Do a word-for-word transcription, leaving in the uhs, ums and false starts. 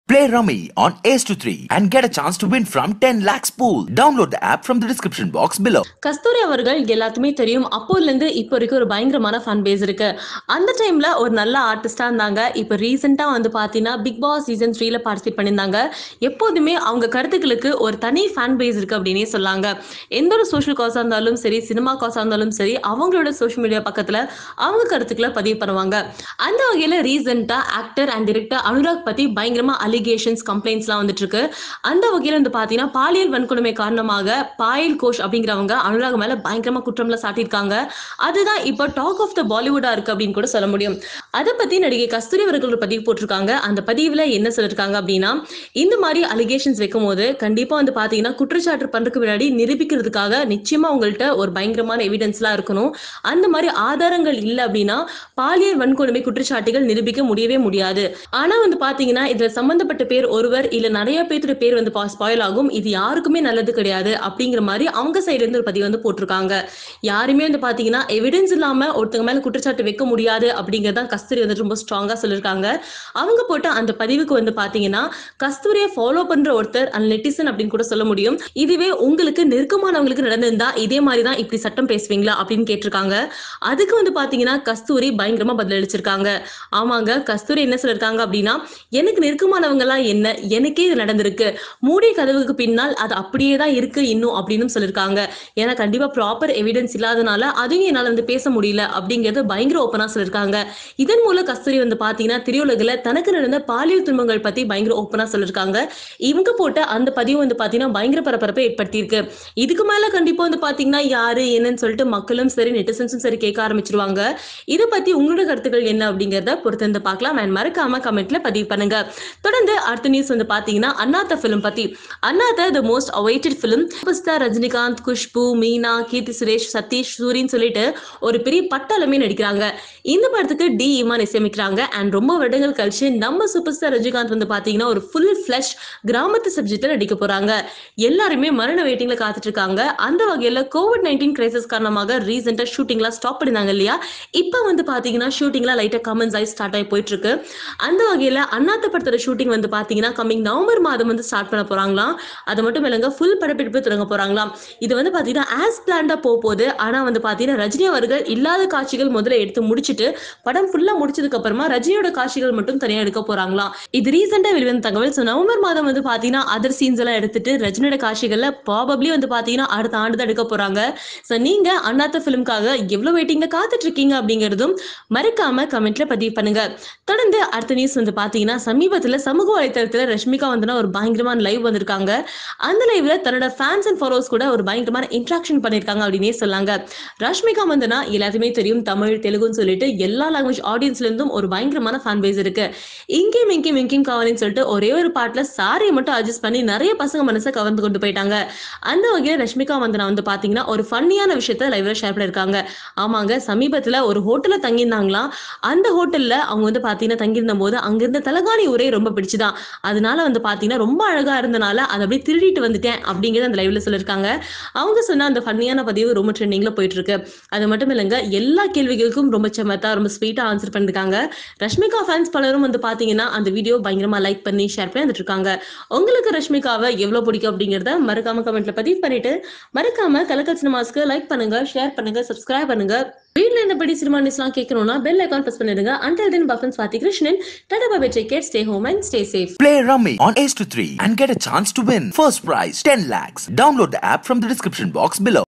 Play Rummy on Ace to three and get a chance to win from ten lakhs pool. Download the app from the description box below. கஸ்தூரி அவர்கள் எல்லாத்துமே தெரியும். அப்போல இருந்து இப்போ வரைக்கும் ஒரு பயங்கரமான ஃபன் பேஸ் இருக்கு. அந்த டைம்ல ஒரு நல்ல ஆர்டிஸ்டா இருந்தாங்க. இப்போ ரீசெண்டா வந்து பாத்தீங்கன்னா பிக் பாஸ் சீசன் த்ரீல பார்ட்டிசிபேட் பண்ணியிருந்தாங்க. எப்போதுமே அவங்க கருத்துக்களுக்கு ஒரு தனி ஃபன் பேஸ் இருக்கு அப்படின்னே சொல்லாங்க. எந்த ஒரு சோஷியல் காஸா இருந்தாலும் சரி, சினிமா காஸா இருந்தாலும் சரி, அவங்களோட சோஷியல் மீடியா பக்கத்துல அவங்க கருத்துக்களை பதிவு பண்ணுவாங்க. அந்த வகையில ரீசெண்டா ஆக்டர் அண்ட் டிரெக்டர் அனுராக் பத்தி பயங்கரமா அலிகேஷன்ஸ் கம்ப்ளைண்ட்ஸ்லாம் வந்துட்டு இருக்கு. அந்த வகையில வந்து பாத்தீங்கன்னா பாலியல் வன்கொடுமை காரணமாக பாயல் கோஷ் அப்படிங்கிறவங்க அனுராக் மேல பயங்கரமா குற்றம்லாம் சாட்டியிருக்காங்க. அதுதான் இப்போ டாக் ஆஃப் த பாலிவுட்டா இருக்கு அப்படின்னு கூட சொல்ல முடியும். அதை பத்தி நடிகை கஸ்தூரி அவர்கள் ஒரு பதிவு போட்டிருக்காங்க. அந்த பதிவுல என்ன சொல்லிருக்காங்க அப்படின்னா, இந்த மாதிரி அலிகேஷன்ஸ் வைக்கும் போது கண்டிப்பா வந்து பாத்தீங்கன்னா குற்றச்சாட்டு பண்றதுக்கு முன்னாடி நிரூபிக்கிறதுக்காக நிச்சயமா உங்கள்கிட்ட ஒரு பயங்கரமான எவிடன்ஸ் எல்லாம் இருக்கணும். அந்த மாதிரி ஆதாரங்கள் இல்லை அப்படின்னா பாலியல் வன்கொடுமை குற்றச்சாட்டுகள் நிரூபிக்க முடியவே முடியாது. ஆனா வந்து பாத்தீங்கன்னா இதுல சம்பந்தப்பட்ட பேர் ஒருவர் இல்ல நிறைய பேரோட பேர் வந்து ஸ்பாயில் ஆகும். இது யாருக்குமே நல்லது கிடையாது அப்படிங்கிற மாதிரி அவங்க சைடுல இருந்து ஒரு பதிவு வந்து போட்டிருக்காங்க. யாருமே வந்து பாத்தீங்கன்னா எவிடன்ஸ் இல்லாம ஒருத்தங்க மேல குற்றச்சாட்டு வைக்க முடியாது அப்படிங்கறத கஸ்தூரி வந்து ரொம்ப ஸ்ட்ராங்கா சொல்லிருக்காங்க. அவங்க போட்ட அந்த பதிவுக்கு வந்து பாத்தீங்கன்னா கஸ்தூரியை ஃபாலோ பண்ற ஒருத்தர் அந்த நெட்டிசன் அப்படின்னு கூட சொல்ல முடியும். இதுவே உங்களுக்கு நெருக்கமானவங்களுக்கு நடந்திருந்தா இதே மாதிரிதான் இப்படி சட்டம் பேசுவீங்களா அப்படின்னு கேட்டிருக்காங்க. அதுக்கு வந்து பாத்தீங்கன்னா கஸ்தூரி பயங்கரமா பதிலளிச்சிருக்காங்க. ஆமாங்க, கஸ்தூரி என்ன சொல்லிருக்காங்க அப்படின்னா, எனக்கு நெருக்கமானவங்க எல்லாம் என்ன, எனக்கே இது நடந்திருக்கு, மூடிய கதவுக்கு பின்னால் அது அப்படியே தான் இருக்கு இன்னும் அப்படின்னு சொல்லிருக்காங்க. ஏன்னா கண்டிப்பா ப்ராப்பர் எவிடன்ஸ் இல்லாதனால அதையும் என்னால வந்து பேச முடியல அப்படிங்கறது பயங்கர ஓப்பனா சொல்லிருக்காங்க. இதன் மூலம் கஸ்தூரி வந்து பாத்தீங்கன்னா திரையுலகில தனக்கு நடந்த பாலியல் துன்பங்கள் பத்தி பயங்கர ஓப்பனா சொல்லிருக்காங்க. இவங்க போட்ட அந்த பதிவு வந்து பாத்தீங்கன்னா பயங்கர பரபரப்பை ஏற்படுத்தியிருக்கு. இதுக்கு மேல கண்டிப்பா வந்து பாத்தீங்கன்னா யாரு என்னன்னு சொல்லிட்டு மக்களும் சரி நெட்டிசன்ஸும் சரி கேட்க ஆரம்பிச்சிருவாங்க. இதை பத்தி உங்களோட கருத்துக்கள் என்ன அப்படிங்கறத பொறுத்திருந்து பார்க்கலாம். அண்ட் மறக்காம கமெண்ட்ல பதிவு பண்ணுங்க. தொடர்ந்து அடுத்த நியூஸ் வந்து பாத்தீங்கன்னா அண்ணாத்த பிலிம் பத்தி. Annaatthe the most awaited film. Super star Rajinikanth, Khushbu, Meena, Keerthy Suresh, Satish, சூரின்னு சொல்லிட்டு ஒரு பெரிய பட்டாளமே நடிக்கிறாங்க. இந்த படத்துக்கு டி இமான் இசையமைக்கிறாங்க. அண்ட் ரொம்ப வருடங்கள் கழிச்சு நம்ம சூப்பர் ஸ்டார் ரஜினிகாந்த் வந்து பாத்தீங்கன்னா ஒரு ஃபுல் ஃபிளஷ் கிராமத்து சப்ஜெக்ட்ல நடிக்க போறாங்க. எல்லாருமே மரண வெயிட்டிங்ல காத்துட்டு இருக்காங்க. அந்த வகையில கோவிட் நைன்டீன் கிரைசிஸ் காரணமாக ரீசெண்டா ஷூட்டிங்லாம் ஸ்டாப் பண்ணிருந்தாங்க இல்லையா? இப்ப வந்து பாத்தீங்கன்னா ஷூட்டிங்லாம் லைட்டா கமெண்ட்ஸ் ஆகி ஸ்டார்ட் ஆகி போயிட்டு இருக்கு. அந்த வகையில அண்ணாத்த படத்தோட ஷூட்டிங் வந்து பாத்தீங்கன்னா கமிங் நவம்பர் மாதம் வந்து ஸ்டார்ட் பண்ண போறாங்களாம். அது மட்டும் இல்லைங்க, ஃபுல் படப்பிடிப்பு தொடங்க போறாங்களாம். இது வந்து பாத்தீங்கன்னா ஆஸ் பிளான்டா போகுது. ஆனா வந்து பாத்தீங்கன்னா ரஜினி அவர்கள் இல்லாத காட்சிகள் முதல்ல எடுத்து முடிச்சிட்டு படம் ஃபுல்லா முடிச்சதுக்கு அப்புறமா ரஜினியோட காட்சிகள் மட்டும் தனியா எடுக்க போறாங்களாம். இது ரீசெண்டா வெளிவந்த தகவல். சோ நவம்பர் மாதம் வந்து பாத்தீங்கன்னா அதர் சீன்ஸ் எல்லாம் எடுத்துட்டு ரஜினியோட காட்சிகள்ல ப்ராபப்லி வந்து பாத்தீங்கன்னா அடுத்த ஆண்டு தான் எடுக்க போறாங்க. சோ நீங்க அண்ணாத்த பிலிம்காக எவ்வளவு வெயிட்டிங்ல காத்துட்டு இருக்கீங்க அப்படிங்கறதும் மறக்காம கமெண்ட்ல பதிவு பண்ணுங்க. தொடர்ந்து அடுத்த நியூஸ் வந்து பாத்தீங்கன்னா சமீபத்துல சமூக வலைதளத்துல ரஷ்மிகா வந்து ஒரு பயங்கரமான லைவ் வந்திருக்காங்க. அந்த லைவ்ல தன்னோட ஃபேன்ஸ் அண்ட் ஃபாலோவர்ஸ் கூட ஒரு பயங்கரமான இன்டராக்ஷன் பண்ணிருக்காங்க அப்படின்னே சொல்லாங்க. ரஷ்மிகா வந்துனா எல்லாத்துமே தெரியும், தமிழ் தெலுங்குன்னு சொல்லிட்டு எல்லா லாங்குவேஜ் ஆடியன்ஸ்ல இருந்தும் ஒரு பயங்கரமான ஃபேன் பேஸ் இருக்கு. இங்கேயும் இங்கேயும் இங்கேயும் காவலின்னு சொல்லிட்டு ஒரே ஒரு பாட்டுல சாரியை மட்டும் அட்ஜஸ்ட் பண்ணி நிறைய பசங்க மனசை கவர்ந்து கொண்டு போயிட்டாங்க. அந்த வகையில ரஷ்மிகா வந்தனா வந்து பாத்தீங்கன்னா ஒரு ஃபன்னியான விஷயத்த லைவ்ல ஷேர் பண்ணிருக்காங்க. ஆமாங்க, சமீபத்துல ஒரு ஹோட்டல்ல தங்கியிருந்தாங்களாம். அந்த ஹோட்டல்ல அவங்க வந்து பாத்தீங்கன்னா தங்கியிருந்த போது அங்கிருந்த தலகாணி உரை ரொம்ப பிடிச்சுதான். அதனால வந்து பாத்தீங்கன்னா ரொம்ப அழகா இருந்தனால அதை அப்படியே திருடிட்டு வந்துட்டேன் அப்படிங்கறது அந்த லைவ்ல சொல்லிருக்காங்க. அவங்க சொன்ன அந்த ஃபன்னியான பதிவு ரொம்ப ட்ரெண்டிங்ல போயிட்டு இருக்கு. அது மட்டும் இல்லைங்க, எல்லா கேள்விகளுக்கும் ரொம்ப சமத்தா ரொம்ப ஸ்வீட்டா ஆன்சர் பண்ணிருக்காங்க. ரஷ்மிகா ஃபேன்ஸ் பலரும் வந்து பாத்தீங்கன்னா அந்த வீடியோ பயங்கரமா லைக் பண்ணி ஷேர் பண்ணி வந்துட்டு இருக்காங்க. உங்களுக்கு ரஷ்மிகாவை எவ்வளவு பிடிக்கும் அப்படிங்கறத மறக்காம கமெண்ட்ல பதிவு பண்ணிட்டு மறக்காம கலக்கல் சினிமாஸ்க்கு லைக் பண்ணுங்க, ஷேர் பண்ணுங்க, சப்ஸ்கிரைப் பண்ணுங்க. வீட்ல இருந்தபடி சினிமா நியூஸ்லாம் கேட்கணும்னா பெல் ஐகான் பிரஸ் பண்ணிடுங்க. Until then, Buffin Swati Krishnan, Tata bye bye, take care, stay home and stay safe. Play Rummy on Ace to three and get a chance to win first prize ten lakhs. Download the app from the description box below.